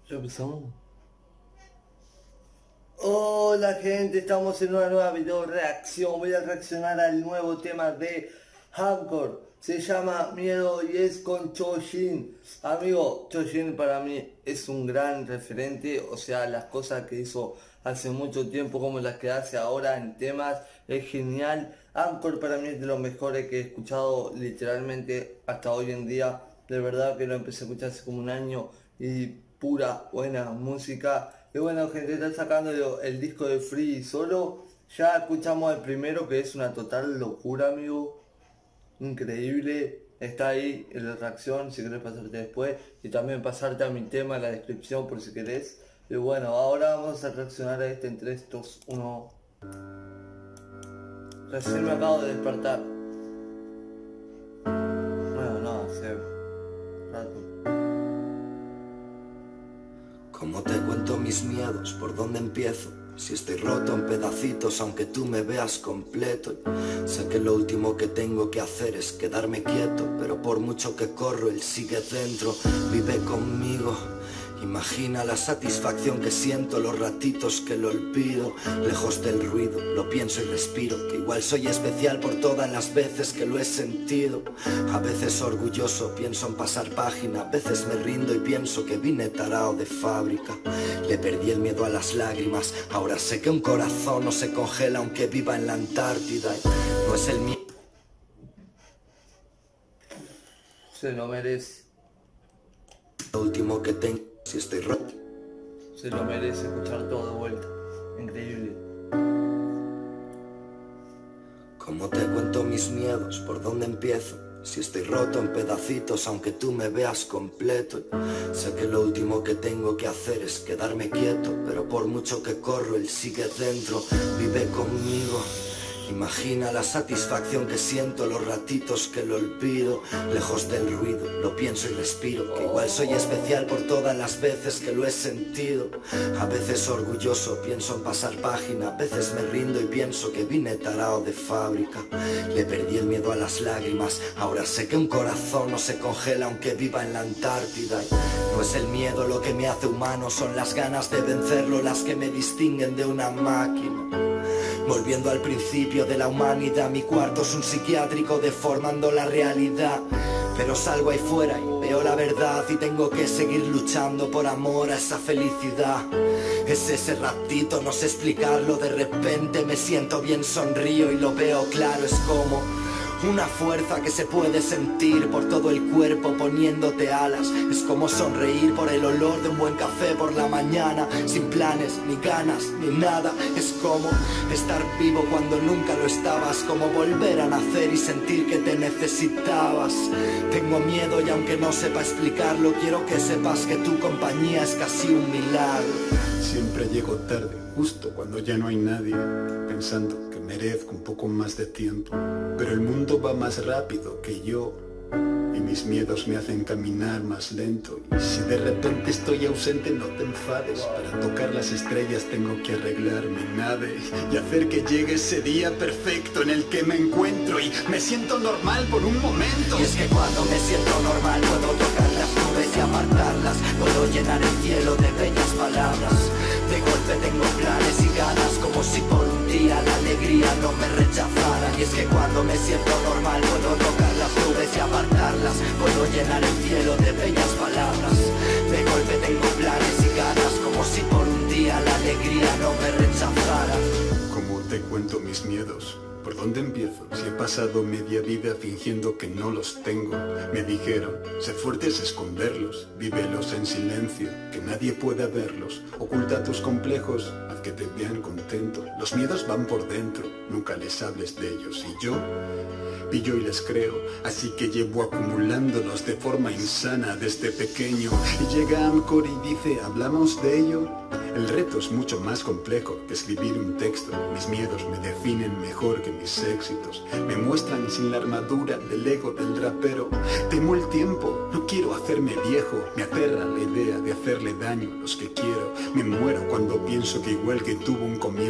¿Ya empezamos? Hola gente, estamos en una nueva video reacción. Voy a reaccionar al nuevo tema de Hardcore. Se llama Miedo y es con Chojin. Amigo, Chojin para mí es un gran referente. O sea, las cosas que hizo hace mucho tiempo como las que hace ahora en temas es genial. Hardcore para mí es de los mejores que he escuchado literalmente hasta hoy en día. De verdad que lo empecé a escuchar hace como un año y pura buena música. Y bueno gente, está sacando el disco de Free y Solo. Ya escuchamos el primero que es una total locura, amigo. Increíble. Está ahí en la reacción si querés pasarte después. Y también pasarte a mi tema en la descripción por si querés. Y bueno, ahora vamos a reaccionar a este en 3, 2, 1. Recién me acabo de despertar. Bueno, no, hace rato. ¿Cómo te cuento mis miedos? ¿Por dónde empiezo? Si estoy roto en pedacitos aunque tú me veas completo. Sé que lo último que tengo que hacer es quedarme quieto, pero por mucho que corro él sigue dentro, vive conmigo. Imagina la satisfacción que siento los ratitos que lo olvido. Lejos del ruido, lo pienso y respiro, que igual soy especial por todas las veces que lo he sentido. A veces orgulloso pienso en pasar página, a veces me rindo y pienso que vine tarao de fábrica. Le perdí el miedo a las lágrimas, ahora sé que un corazón no se congela aunque viva en la Antártida. No es el mío. Se lo merece. Lo último que tengo, si estoy roto. Se lo merece escuchar todo de vuelta. Increíble. ¿Cómo te cuento mis miedos? ¿Por dónde empiezo? Si estoy roto en pedacitos aunque tú me veas completo. Sé que lo último que tengo que hacer es quedarme quieto, pero por mucho que corro él sigue dentro, vive conmigo. Imagina la satisfacción que siento los ratitos que lo olvido. Lejos del ruido, lo pienso y respiro, que igual soy especial por todas las veces que lo he sentido. A veces orgulloso pienso en pasar página, a veces me rindo y pienso que vine tarao de fábrica. Le perdí el miedo a las lágrimas, ahora sé que un corazón no se congela aunque viva en la Antártida. No es el miedo lo que me hace humano, son las ganas de vencerlo las que me distinguen de una máquina. Volviendo al principio de la humanidad, mi cuarto es un psiquiátrico deformando la realidad. Pero salgo ahí fuera y veo la verdad y tengo que seguir luchando por amor a esa felicidad. Es ese ratito, no sé explicarlo, de repente me siento bien, sonrío y lo veo claro, es como una fuerza que se puede sentir por todo el cuerpo poniéndote alas. Es como sonreír por el olor de un buen café por la mañana, sin planes, ni ganas, ni nada. Es como estar vivo cuando nunca lo estabas, como volver a nacer y sentir que te necesitabas. Tengo miedo y aunque no sepa explicarlo, quiero que sepas que tu compañía es casi un milagro. Siempre llego tarde, justo cuando ya no hay nadie, pensando que merezco un poco más de tiempo. Pero el mundo va más rápido que yo y mis miedos me hacen caminar más lento. Y si de repente estoy ausente no te enfades, para tocar las estrellas tengo que arreglar mi nave y hacer que llegue ese día perfecto en el que me encuentro y me siento normal por un momento. Y es que cuando me siento normal puedo tocar las nubes y apartarlas, puedo llenar el cielo de bellas palabras. De golpe tengo planes y ganas, como si por un día la alegría no me rechazara. Y es que cuando me siento normal puedo tocar las nubes y apartarlas, puedo llenar el cielo de bellas palabras. De golpe tengo planes y ganas, como si por un día la alegría no me rechazara. ¿Cómo te cuento mis miedos? ¿Por dónde empiezo? Si he pasado media vida fingiendo que no los tengo. Me dijeron, sé fuerte es esconderlos, vívelos en silencio, que nadie pueda verlos. Oculta tus complejos, haz que te vean contento. Los miedos van por dentro, nunca les hables de ellos. Y yo pillo y les creo, así que llevo acumulándolos de forma insana desde pequeño. Y llega Amcor y dice, ¿hablamos de ello? El reto es mucho más complejo que escribir un texto. Mis miedos me definen mejor que mis éxitos. Me muestran sin la armadura del ego del rapero. Temo el tiempo, no quiero hacerme viejo. Me aterra la idea de hacerle daño a los que quiero. Me muero cuando pienso que igual que tuvo un comienzo,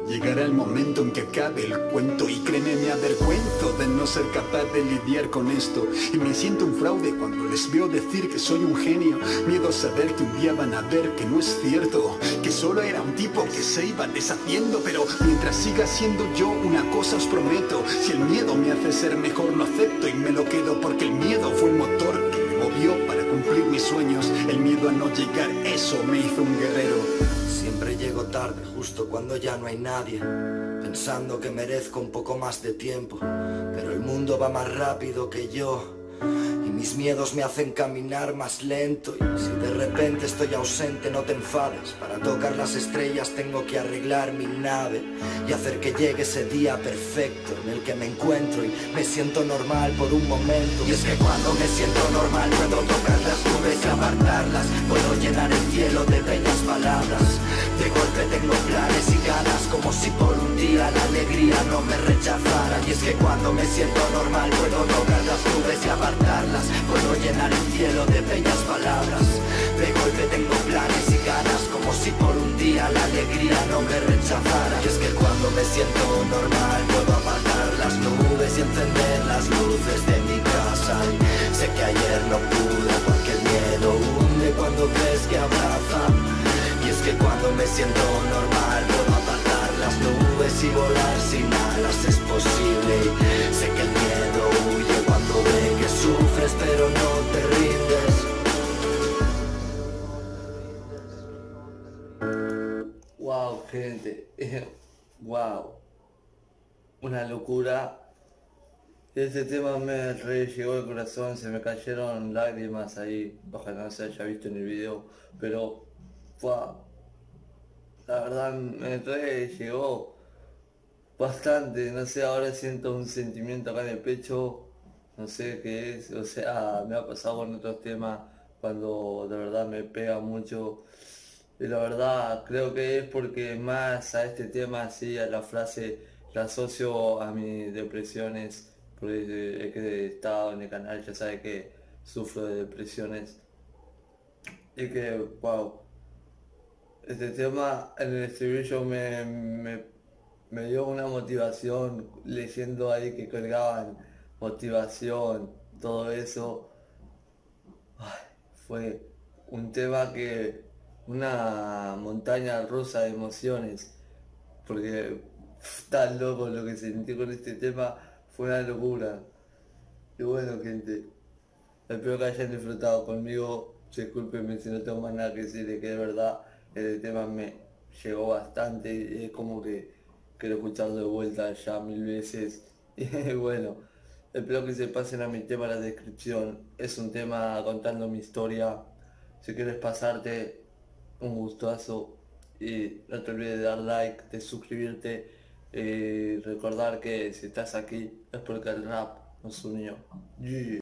Llegará el momento en que acabe el cuento y créeme, me avergüenzo de no ser capaz de lidiar con esto. Y me siento un fraude cuando les veo decir que soy un genio. Miedo a saber que un día van a ver que no es cierto, que solo era un tipo que se iba deshaciendo. Pero mientras siga siendo yo, una cosa os prometo: si el miedo me hace ser mejor, lo acepto y me lo quedo, porque el miedo fue el motor que me movió para cumplir mis sueños. El miedo a no llegar, eso me hizo un guerrero. Siempre llego tarde, justo cuando ya no hay nadie, pensando que merezco un poco más de tiempo, pero el mundo va más rápido que yo y mis miedos me hacen caminar más lento. Y si de repente estoy ausente, no te enfades. Para tocar las estrellas tengo que arreglar mi nave y hacer que llegue ese día perfecto en el que me encuentro y me siento normal por un momento. Y es que cuando me siento normal puedo tocar las nubes y apartarlas, puedo llenar el cielo de bellas palabras. De golpe tengo planes y ganas, como si por un día la alegría no me rechazara. Y es que cuando me siento normal puedo tocar las nubes y apartarlas, puedo llenar el cielo de bellas palabras. De golpe tengo planes y ganas, como si por un día la alegría no me rechazara. Y es que cuando me siento normal puedo apartar las nubes y encender las luces de mi casa. Y sé que ayer no pude porque el miedo hunde cuando crees que abraza. Y es que cuando me siento normal puedo apartar las nubes y volar sin alas, es posible. Y sé que el miedo huye cuando ve que sufres pero no te rindes. Wow, gente, wow, una locura. Este tema me re llegó al corazón, se me cayeron lágrimas ahí, ojalá no se haya visto en el video, pero wow, la verdad me re llegó bastante, no sé, ahora siento un sentimiento acá en el pecho, no sé qué es, o sea, me ha pasado con otros temas cuando de verdad me pega mucho. Y la verdad creo que es porque más a este tema, así a la frase, la asocio a mis depresiones, porque el que he estado en el canal ya sabe que sufro de depresiones. Y que, wow, este tema en el estribillo me dio una motivación, leyendo ahí que colgaban motivación, todo eso. Ay, fue un tema que, una montaña rusa de emociones, porque tan loco lo que sentí con este tema, fue una locura. Y bueno, gente, espero que hayan disfrutado conmigo, discúlpenme si no tengo más nada que decir, que de verdad el tema me llegó bastante y es como que quiero escucharlo de vuelta ya 1000 veces. Y bueno, espero que se pasen a mi tema en la descripción, es un tema contando mi historia. Si quieres pasarte, un gustazo y no te olvides de dar like, de suscribirte y recordar que si estás aquí es porque el rap nos unió. Yeah.